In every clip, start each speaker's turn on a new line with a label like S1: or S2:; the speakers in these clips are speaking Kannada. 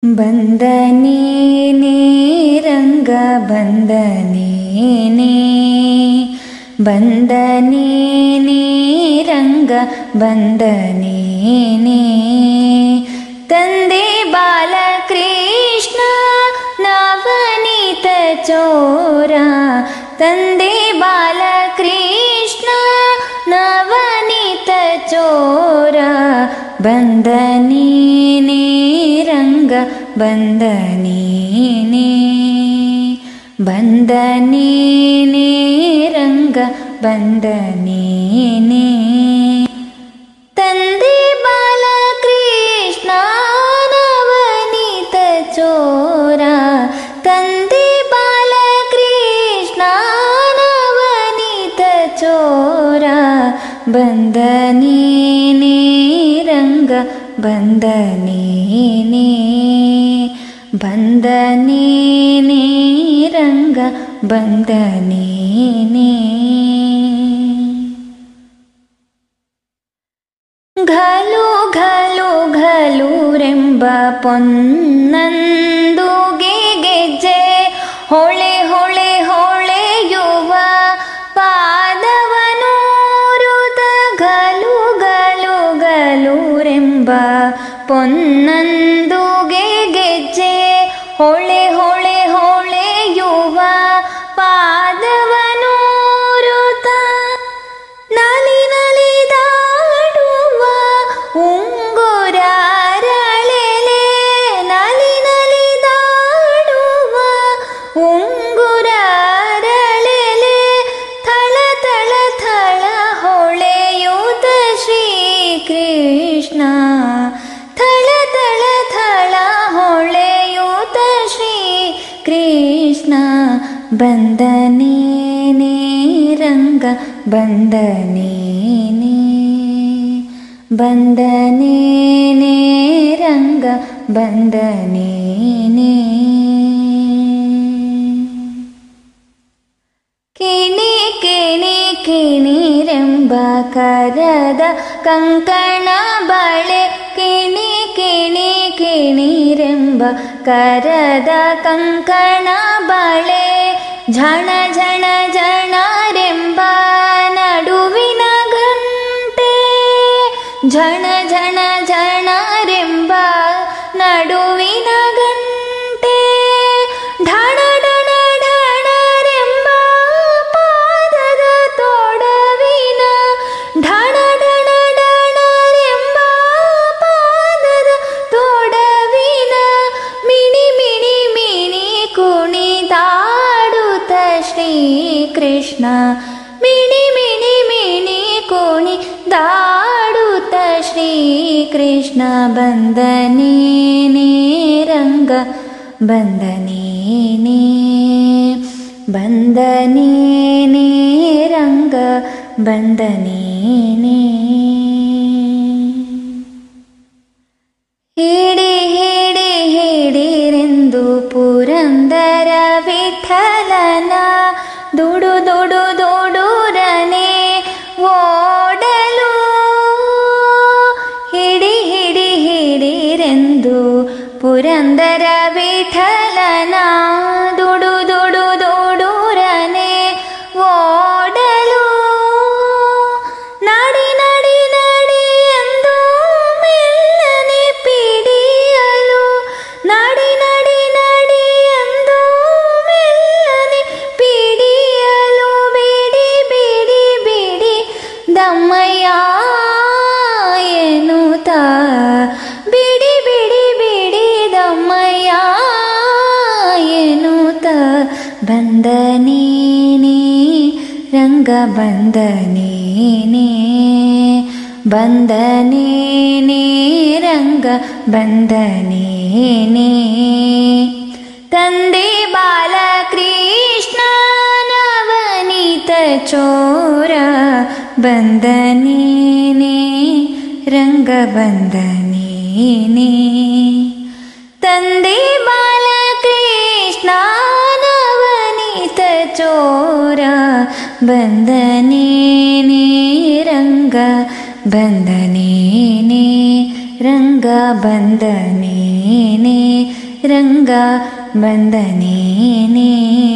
S1: ಬಂದನೇನೆ ರಂಗ ಬಂದನೇನೆ ಬಂದನೇನೆ ರಂಗ ಬಂದನೇನೆ ತಂದೆ ಬಾಲಕೃಷ್ಣ ನವನೀತ ಚೋರ ತಂದೆ ಬಾಲಕೃಷ್ಣ ನವನೀತ ಚೋರ ಬಂದನೇನೆ ರಂಗ ಬಂದನೇನೆ ಬಂದನೇನೆ ರಂಗ ಬಂದನೇನೆ ತಂದೆ ಬಾಲಕೃಷ್ಣ ನವನೀತ ಚೋರ ತಂದೆ ಬಾಲಕೃಷ್ಣ ನವನೀತ ಚೋರ ಬಂದನೇನೆ ರಂಗ ಬಂದನೇನೆ ಬಂದನೇನೆ ರಂಗ ಬಂದನೇನೆ ಘಲು ಘಲು ಘಲುರೆಂಬ ಪೊನ್ನಂದುಗೆ ಗೆಜ್ಜೆ ಹೊಳೆ ಹೊಳೆ ಹೊಳೆಯುವ ಪಾದವನೂರುತ ಘಲು ಘಲು ಘಲುರೆಂಬ ಪೊನ್ನಂದುಗೆ ಗೆಜ್ಜೆ ಹೊಳೆ ಹೊಳೆ ಹೊಳೆಯುವ ಪಾದವನೂರುತ ನಲಿ ನಲಿದಾಡುವ ಉಂಗುರರಳೆಲೆ ನಲಿ ನಲಿದಾಡುವ ಉಂಗುರರಳೆಲೆ ಥಳ ಥಳ ಥಳ ಹೊಳೆಯುತ ಶ್ರೀಕೃಷ್ಣ ಥಳ ಥಳ ಥಳ ಹೊಳೆಯುತ ಶ್ರೀಕೃಷ್ಣ ಬಂದನೇನೆ ರಂಗ ಬಂದನೇನೆ ಬಂದನೇನೆ ರಂಗ ಬಂದನೇನೆ ಕಿಣಿ ಕಿಣಿ ಕಿಣಿರೆಂಬ ಕರದ ಕಂಕಣ ಬಳೆ ಕಿಣಿ ಕಿಣಿ ಕಿಣಿರೆಂಬ ಕರದ ಕಂಕಣ ಬಳೆ ಝಣ ಝಣ ಝಣರೆಂಬ ನಡುವಿನ ಗಂಟೆ ಝಣ ಝಣ ಝಣರೆಂಬ ನಡುವಿನ ಗಂಟೆ ಢಣ ಢಣ ಢಣರೆಂಬ ಪಾದದ ತೊಡವಿನ ಢಣ ಢಣ ಢಣರೆಂಬ ಪಾದದ ತೊಡವಿನ ಮಿಣಿ ಮಿಣಿ ಮಿಣಿ ಕುಣಿದಾಡುತ್ತ ಶ್ರೀಕೃಷ್ಣ ಮಿಣಿ ಮಿಣಿ ಮಿಣಿ ಕುಣಿದಾಡುತ್ತ ಶ್ರೀಕೃಷ್ಣ ಬಂದನೇನೆ ರಂಗ ಬಂದನೇನೆ ಬಂದನೇನೆ ರಂಗ ಬಂದನೇನೆ ಹಿಡಿ ಹಿಡಿ ಹಿಡಿರೆಂದು ಪುರಂದರ ವಿಠಲನ ದುಡು ದುಡು ದುಡುರನೆ ಓಡಲು ಹಿಡಿ ಹಿಡಿ ಹಿಡಿರೆಂದು ಪುರಂದರ ವಿಠಲನ ದುಡು ದುಡು ದುಡುರನೆ ಓಡಲು ನಡಿ ನಡಿ ನಡಿ ಎಂದು ಮೆಲ್ಲನೆ ಪಿಡಿಯಲು ನಡಿ ನಡಿ ನಡಿ ಎಂದು ಮೆಲ್ಲನೆ ಪಿಡಿಯಲು ಬಿಡಿ ಬಿಡಿ ಬಿಡಿ ದಮ್ಮಯ್ಯ ಎನ್ನುತ್ತ ಬಿಡಿ ಬಿಡಿ ಬಿಡಿ ದಮ್ಮಯ್ಯ ಎನ್ನುತ್ತ ಬಂದನೇನೆ ರಂಗ ಬಂದನೇನೆ ಬಂದನೇನೆ ರಂಗ ಬಂದನೇನೆ ತಂದೆ ಬಾಲಕೃಷ್ಣ ನವನೀತ ಚೋರ ಬಂದನೇನೆ ರಂಗ ಬಂದನೇನೆ ತಂದೆ ಬಾಲಕೃಷ್ಣ ನವನೀತ ಚೋರ ಬಂದನೇನೆ ರಂಗ ಬಂದನೇನೆ ರಂಗ ಬಂದನೇನೆ ರಂಗ ಬಂದನೇನೆ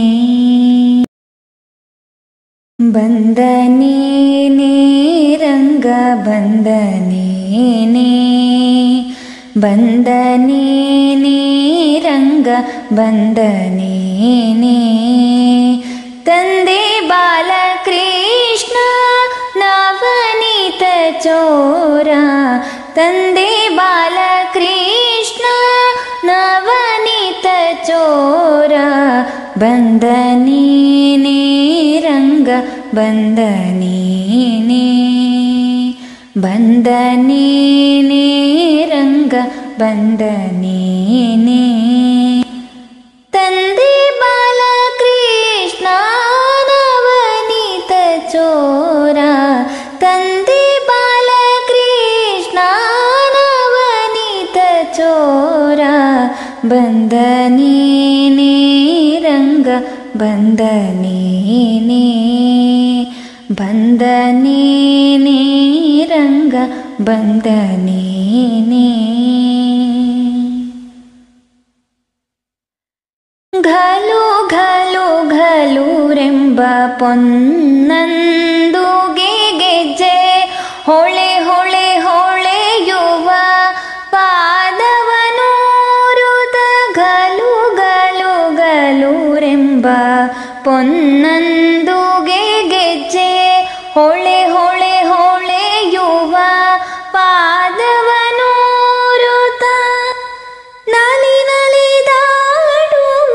S1: ಬಂದನೇನೆ ರಂಗ ಬಂದನೇನೆ ಬಂದನೇನೆ ರಂಗ ಬಂದನೇನೆ ತಂದೆ ಬಾಲಕೃಷ್ಣ ನವನೀತ ಚೋರ ತಂದೆ ಬಾಲಕೃಷ್ಣ ನವನೀತ ಚೋರ ಬಂದನೇನೆ ರಂಗ ಬಂದನೇನೆ ಬಂದನೇನೆ ರಂಗ ಬಂದನೇನೆ ತಂದೆ ಬಾಲಕೃಷ್ಣ ನವನೀತ ಚೋರ ತಂದೆ ಬಾಲಕೃಷ್ಣ ನವನೀತ ಚೋರ ಬಂದನೇನೆ ರಂಗ ಬಂದನೇನೆ ಬಂದನೇನೆ ರಂಗ ಬಂದನೇನೆ ಘಲು ಘಲು ಘಲುರೆಂಬ ಪೊನ್ನಂದುಗೆ ಗೆಜ್ಜೆ ಹೊಳೆ ಹೊಳೆ ಹೊಳೆಯುವ ಪಾದವನೂರುತ ಘಲು ಘಲು ಘಲುರೆಂಬ ಪೊನ್ನಂದುಗೆ ಗೆಜ್ಜೆ ಹೊಳೆ ಹೊಳೆ ಹೊಳೆಯುವ ಪಾದವನೂರುತ ನಲಿ ನಲಿದಾಡುವ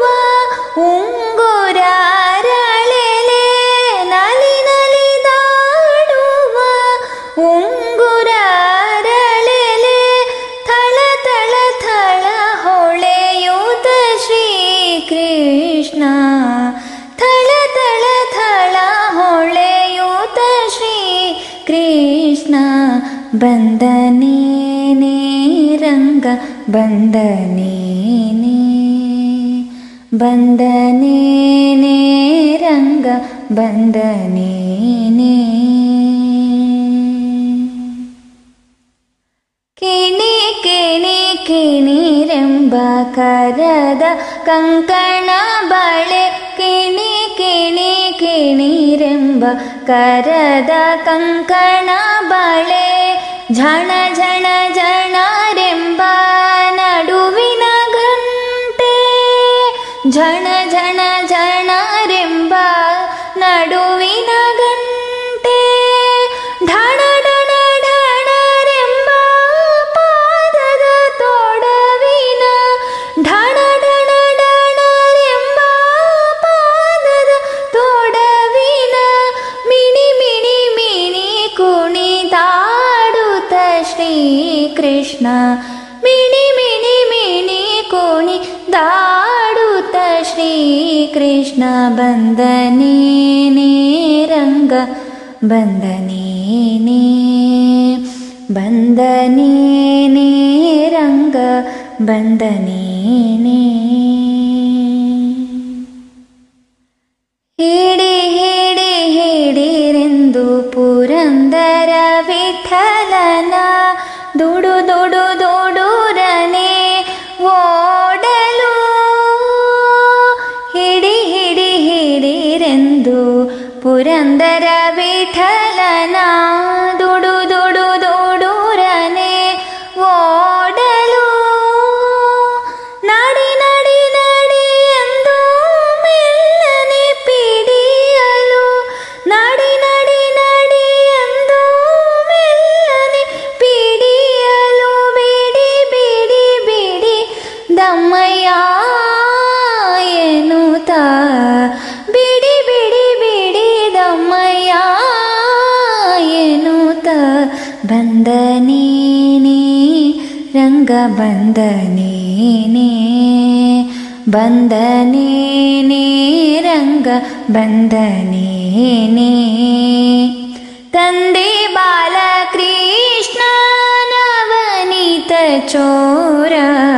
S1: ಉಂಗುರರಳೆಲೆ ನಲಿ ನಲಿದಾಡುವ ಉಂಗುರರಳೆಲೆ ಥಳ ಥಳ ಥಳ ಹೊಳೆಯುತ್ತ ಶ್ರೀಕೃಷ್ಣ ಥಳ ಥಳ ಥಳ ಹೊಳೆಯುತ್ತ ಶ್ರೀಕೃಷ್ಣ ಬಂದನೇನೆ ರಂಗ ಬಂದನೇನೆ ಬಂದನೇನೆ ರಂಗ ಬಂದನೇನೆ ಕಿಣಿ ಕಿಣಿ ಕಿಣಿರೆಂಬ ಕರದ ಕಂಕಣ ಬಳೆ ಕಿಣಿ ಕಿಣಿ ಕಿಣಿರೆಂಬ ಕರದ ಕಂಕಣ ಬಳೆ ಝಣ ಝಣ ಝಣರೆಂಬ ನಡುವಿನ ಗಂಟೆ ಝಣ ಝಣ ಝಣರೆಂಬ ನಡುವಿನ ಗಂಟೆ ಢಣ ಢಣ ಢಣರೆಂಬ ಪಾದದ ತೊಡವಿನ ಢಣ ಢಣ ಢಣರೆಂಬ ಪಾದದ ತೊಡವಿನ ಮಿಣಿ ಮಿಣಿ ಮಿಣಿ ಕುಣಿದಾಡುತ್ತ ಶ್ರೀಕೃಷ್ಣ ಮಿಣಿ ಮಿಣಿ ಮಿಣಿ ಕುಣಿದಾಡುತ್ತ ಶ್ರೀಕೃಷ್ಣ ಬಂದನೇನೆ ರಂಗ ಬಂದನೇನೆ ಬಂದನೇನೆ ರಂಗ ಬಂದನೇನೆ ಹಿಡಿ ಹಿಡಿ ಹಿಡಿರೆಂದು ಪುರಂದರ ವಿಠಲನ ದುಡು ದುಡು ದುಡುರನೆ ಓಡಲು ಹಿಡಿ ಹಿಡಿ ಹಿಡಿರೆಂದು ಪುರಂದರ ವಿಠಲನ ದುಡು ದುಡು ದುಡುರನೆ ಓಡಲು ನಡಿ ನಡಿ ನಡಿ ಎಂದು ಮೆಲ್ಲನೆ ಪಿಡಿಯಲು ನಡಿ ನಡಿ ನಡಿ ಎಂದು ಮೆಲ್ಲನೆ ಪಿಡಿಯಲು ಬಿಡಿ ಬಿಡಿ ಬಿಡಿ ದಮ್ಮಯ್ಯ ಎನ್ನುತ್ತ ಬಿಡಿ ಬಿಡಿ ಬಿಡಿ ದಮ್ಮಯ್ಯ ಎನ್ನುತ್ತ ಬಂದನೇನೆ ರಂಗ ಬಂದನೇನೆ ಬಂದನೇನೆ ರಂಗ ಬಂದನೇನೆ ತಂದೆ ಬಾಲಕೃಷ್ಣ ನವನೀತ ಚೋರ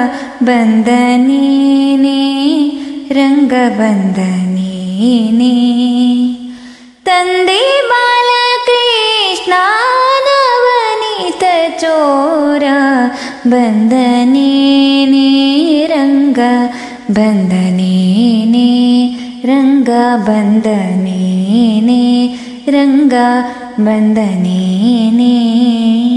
S1: ಬಂದನೇನೆ ರಂಗ ಬಂದನೇನೆ ತಂದೆ ಬಾಲಕೃಷ್ಣ ನವನೀತ ಚೋರ ಬಂದನೇನೆ ರಂಗ ಬಂದನೇನೆ ರಂಗ ಬಂದನೇನೆ ರಂಗ ಬಂದನೇನೆ